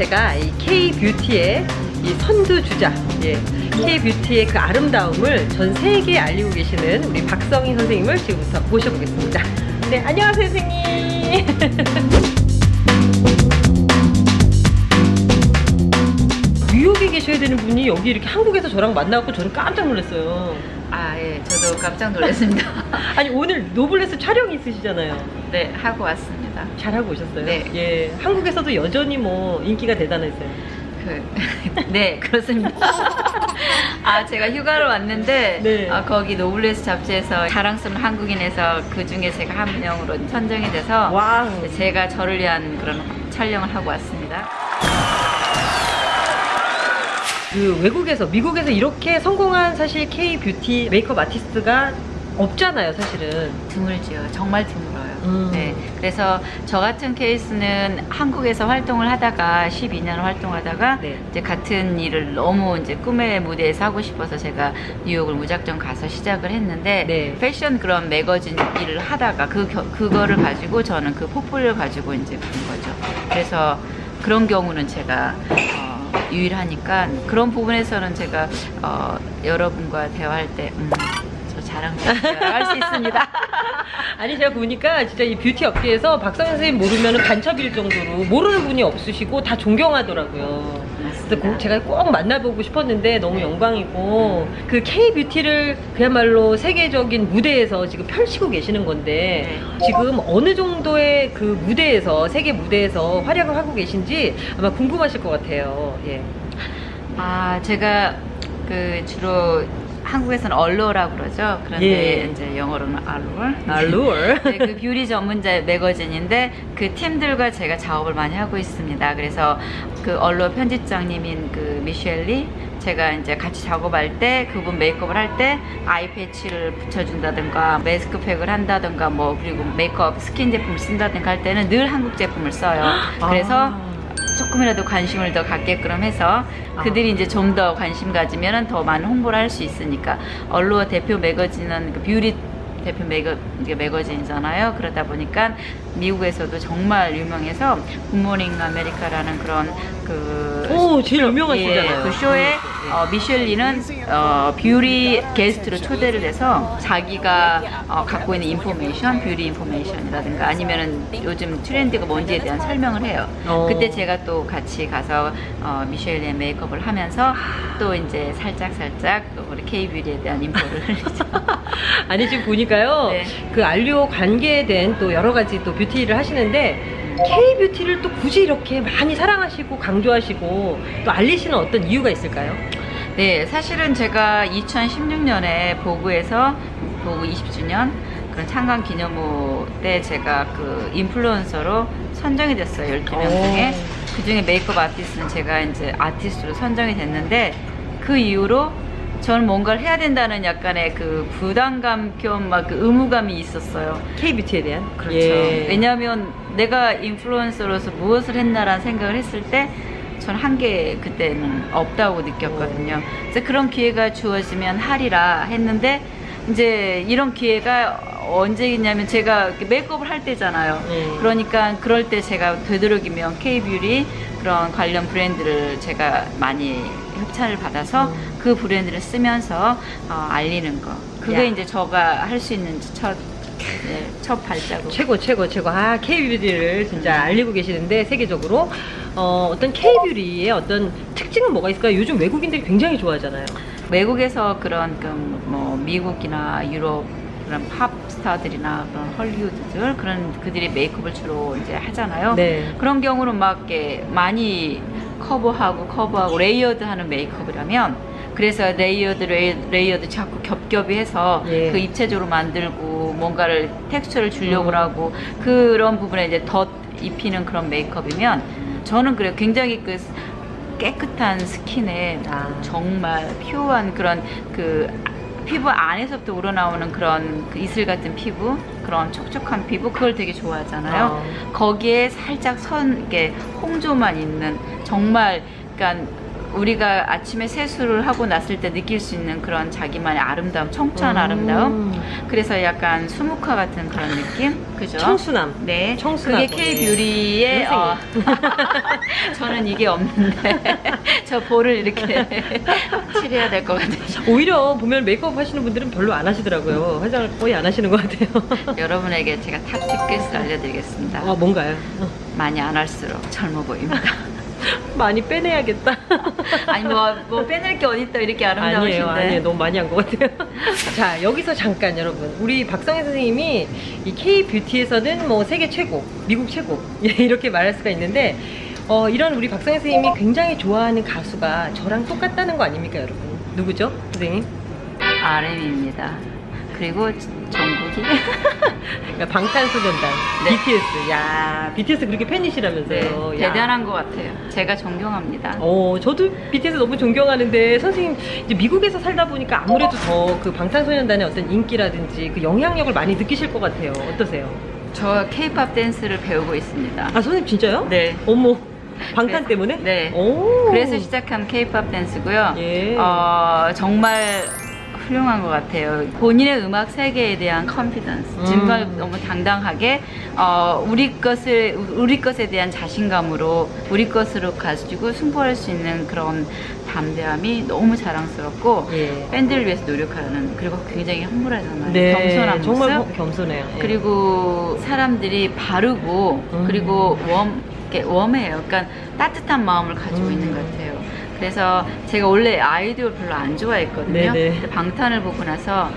제가 이 K-뷰티의 이 선두주자, 예, K-뷰티의 그 아름다움을 전 세계에 알리고 계시는 우리 박성희 선생님을 지금부터 모셔보겠습니다. 네, 안녕하세요, 선생님. 뉴욕에 계셔야 되는 분이 여기 이렇게 한국에서 저랑 만나고 저는 깜짝 놀랐어요. 아, 예, 저도 깜짝 놀랐습니다. 아니, 오늘 노블레스 촬영이 있으시잖아요. 네, 하고 왔습니다. 잘하고 오셨어요? 네. 예, 한국에서도 여전히 뭐 인기가 대단했어요. 네, 그렇습니다. 아, 제가 휴가를 왔는데 네. 거기 노블레스 잡지에서 자랑스러운 한국인에서 그 중에 제가 한 명으로 선정이 돼서 와우. 제가 저를 위한 그런 촬영을 하고 왔습니다. 그 외국에서, 미국에서 이렇게 성공한 사실 K-뷰티 메이크업 아티스트가 없잖아요, 사실은. 드물지요. 정말 드물어요. 네, 그래서 저 같은 케이스는 한국에서 활동을 하다가 12년 활동하다가 네. 이제 같은 일을 너무 이제 꿈의 무대에서 하고 싶어서 제가 뉴욕을 무작정 가서 시작을 했는데 네. 패션 그런 매거진 일을 하다가 그거를 가지고 저는 그 포폴리오를 가지고 이제 간 거죠. 그래서 그런 경우는 제가 유일하니까 그런 부분에서는 제가 여러분과 대화할 때 자랑할 수 있습니다. 아니, 제가 보니까 진짜 이 뷰티 업계에서 박성희 선생님 모르면 간첩일 정도로 모르는 분이 없으시고 다 존경하더라고요. 그래서 제가 꼭 만나보고 싶었는데 너무 영광이고, 그 K-뷰티를 그야말로 세계적인 무대에서 지금 펼치고 계시는 건데 지금 어느 정도의 그 무대에서, 세계 무대에서 활약을 하고 계신지 아마 궁금하실 것 같아요. 예. 아, 제가 그 주로 한국에서는 얼로라고 그러죠. 그런데 예. 이제 영어로는 알로얼. 알로얼. 네, 그 뷰티 전문자 매거진인데 그 팀들과 제가 작업을 많이 하고 있습니다. 그래서 그 얼로 편집장님인 그 미셸리, 제가 이제 같이 작업할 때 그분 메이크업을 할 때 아이 패치를 붙여준다든가 마스크팩을 한다든가 뭐 그리고 메이크업 스킨 제품을 쓴다든가 할 때는 늘 한국 제품을 써요. 그래서 조금이라도 관심을 더 갖게끔 해서 그들이 이제 좀 더 관심 가지면 더 많은 홍보를 할 수 있으니까. 얼로 대표 매거진은 그 뷰티 대표 매거진이잖아요. 그러다 보니까 미국에서도 정말 유명해서 굿모닝 아메리카라는 그런 제일 유명하시잖아요. 그 쇼에 미셸리는 뷰티 게스트로 초대를 해서 자기가 갖고 있는 인포메이션, 뷰티 인포메이션이라든가 아니면은 요즘 트렌드가 뭔지에 대한 설명을 해요. 그때 제가 또 같이 가서 미셸리의 메이크업을 하면서 또 이제 살짝 우리 K-뷰티에 대한 인포를 흘리죠. 아니, 지금 보니까요. 네. 그 알리오 관계된 또 여러 가지 또 뷰티를 하시는데 K-뷰티를 또 굳이 이렇게 많이 사랑하시고 강조하시고 또 알리시는 어떤 이유가 있을까요? 네, 사실은 제가 2016년에 보그에서 보그 20주년 그런 창간 기념호 때 제가 그 인플루언서로 선정이 됐어요. 12명 중에. 그 중에 메이크업 아티스트는 제가 이제 아티스트로 선정이 됐는데 그 이후로 저는 뭔가를 해야 된다는 약간의 그 부담감 겸 막 그 의무감이 있었어요. K-뷰티에 대한? 그렇죠. 예. 왜냐하면 내가 인플루언서로서 무엇을 했나라는 생각을 했을 때 전 한 게 그때는 없다고 느꼈거든요. 그래서 그런 기회가 주어지면 하리라 했는데 이제 이런 기회가 언제 있냐면 제가 메이크업을 할 때잖아요. 그러니까 그럴 때 제가 되도록이면 K-뷰티 그런 관련 브랜드를 제가 많이 협찬을 받아서 그 브랜드를 쓰면서 알리는 거. 그게 이제 제가 할 수 있는 첫 발자국. 최고. 아, K-뷰티를 진짜 알리고 계시는데 세계적으로 어떤 K-뷰티의 어떤 특징은 뭐가 있을까요? 요즘 외국인들이 굉장히 좋아하잖아요. 외국에서 그런 뭐 미국이나 유럽 그런 팝 스타들이나 그런 헐리우드들 그런 그들이 메이크업을 주로 이제 하잖아요. 네. 그런 경우는 막 이렇게 많이 커버하고 레이어드하는 메이크업이라면, 그래서 레이어드 자꾸 겹겹이 해서 그 입체적으로 만들고 뭔가를 텍스처를 주려고 하고 그런 부분에 이제 덧 입히는 그런 메이크업이면 저는 그래요. 굉장히 그 깨끗한 스킨에 정말 퓨어한 그런 그 피부 안에서부터 우러나오는 그런 그 이슬 같은 피부, 그런 촉촉한 피부, 그걸 되게 좋아하잖아요. 거기에 살짝 이게 홍조만 있는 정말, 그러니까 우리가 아침에 세수를 하고 났을 때 느낄 수 있는 그런 자기만의 아름다움, 청초한 아름다움. 그래서 약간 수묵화 같은 그런 느낌, 그죠? 청순함. 네, 청순하고. 그게 K-뷰리의 저는 이게 없는데 저 볼을 이렇게 칠해야 될 것 같아요. 오히려 보면 메이크업 하시는 분들은 별로 안 하시더라고요. 화장을 거의 안 하시는 것 같아요. 여러분에게 제가 탑시크릿을 알려드리겠습니다. 뭔가요? 많이 안 할수록 젊어 보입니다. 많이 빼내야겠다. 아니 뭐 빼낼 게 어딨다 이렇게 아름다우신데. 아니에요. 너무 많이 한 것 같아요. 자, 여기서 잠깐 여러분, 우리 박성희 선생님이 이 K-뷰티에서는 뭐 세계 최고, 미국 최고 이렇게 말할 수가 있는데 이런 우리 박성희 선생님이 굉장히 좋아하는 가수가 저랑 똑같다는 거 아닙니까, 여러분? 누구죠, 선생님? RM입니다. 그리고 정국이 방탄소년단, 네. BTS. 야, BTS 그렇게 팬이시라면서요? 네, 야. 대단한 것 같아요. 제가 존경합니다. 저도 BTS 너무 존경하는데, 선생님 이제 미국에서 살다 보니까 아무래도 더 그 방탄소년단의 어떤 인기라든지 그 영향력을 많이 느끼실 것 같아요. 어떠세요? 저 K-팝 댄스를 배우고 있습니다. 선생님 진짜요? 네. 어머, 방탄 그래서- 때문에? 네. 오. 그래서 시작한 K-팝 댄스고요. 예. 정말 훌륭한 것 같아요. 본인의 음악 세계에 대한 컨피던스, 정말 너무 당당하게 우리 것에 대한 자신감으로 우리 것으로 가지고 승부할 수 있는 그런 담대함이 너무 자랑스럽고 예. 팬들을 위해서 노력하는, 그리고 굉장히 humble-하잖아요. 네, 겸손한 정말 모습. 겸손해요. 예. 그리고 사람들이 바르고 그리고 웜해요. 그러니까 따뜻한 마음을 가지고 있는 것 같아요. 그래서 제가 원래 아이돌 별로 안 좋아했거든요. 네네. 근데 방탄을 보고 나서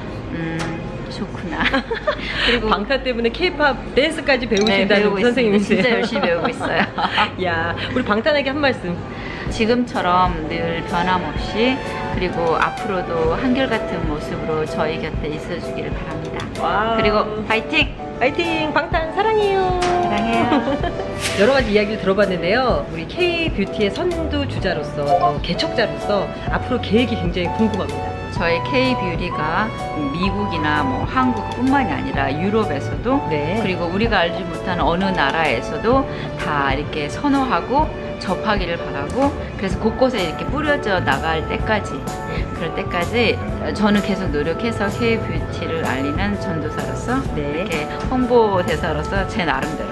좋구나. 그리고 방탄 때문에 K-팝 댄스까지 배우신다는 배우고 선생님이세요. 있습니다. 진짜 열심히 배우고 있어요. 야, 우리 방탄에게 한 말씀. 지금처럼 늘 변함없이, 그리고 앞으로도 한결같은 모습으로 저희 곁에 있어주기를 바랍니다. 와우. 그리고 파이팅! 파이팅! 방탄 사랑해요. 사랑해요. 여러 가지 이야기를 들어봤는데요. 우리 K-뷰티의 선두주자로서 또 개척자로서 앞으로 계획이 굉장히 궁금합니다. 저희 K-뷰티가 미국이나 뭐 한국뿐만이 아니라 유럽에서도 네. 그리고 우리가 알지 못하는 어느 나라에서도 다 이렇게 선호하고 접하기를 바라고, 그래서 곳곳에 이렇게 뿌려져 나갈 때까지, 그럴 때까지 저는 계속 노력해서 K-뷰티를 알리는 전도사로서, 네. 이렇게 홍보대사로서 제 나름대로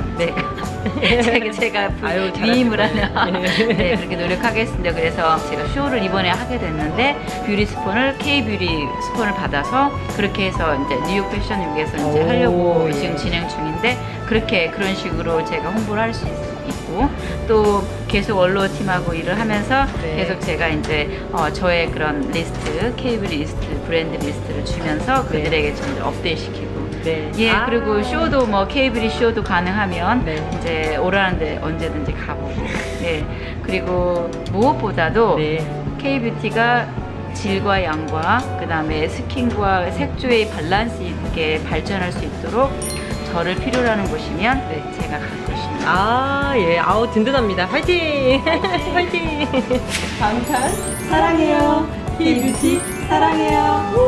제가 아유, 위임을 잘하셨어요. 하는 네, 그렇게 노력하겠습니다. 그래서 제가 쇼를 이번에 하게 됐는데 뷰티 스폰을 K-뷰티 스폰을 받아서 그렇게 해서 이제 뉴욕 패션 위크에서 이제 오, 하려고 예. 지금 진행 중인데, 그런 식으로 제가 홍보를 할 수 있고, 또 계속 원로 팀하고 일을 하면서 네. 계속 제가 이제 저의 그런 리스트, K-뷰티 리스트, 브랜드 리스트를 주면서 그들에게 좀 업데이트시키고. 네. 예, 그리고 쇼도 뭐 K-뷰티 쇼도 가능하면 네. 이제 오라는데 언제든지 가보고. 네. 그리고 무엇보다도 네. K-뷰티가 질과 양과 그다음에 스킨과 색조의 밸런스 있게 발전할 수 있도록 저를 필요로 하는 곳이면 제가 갈 것입니다. 예. 든든합니다. 파이팅! 파이팅! 방탄 사랑해요. K-뷰티 사랑해요.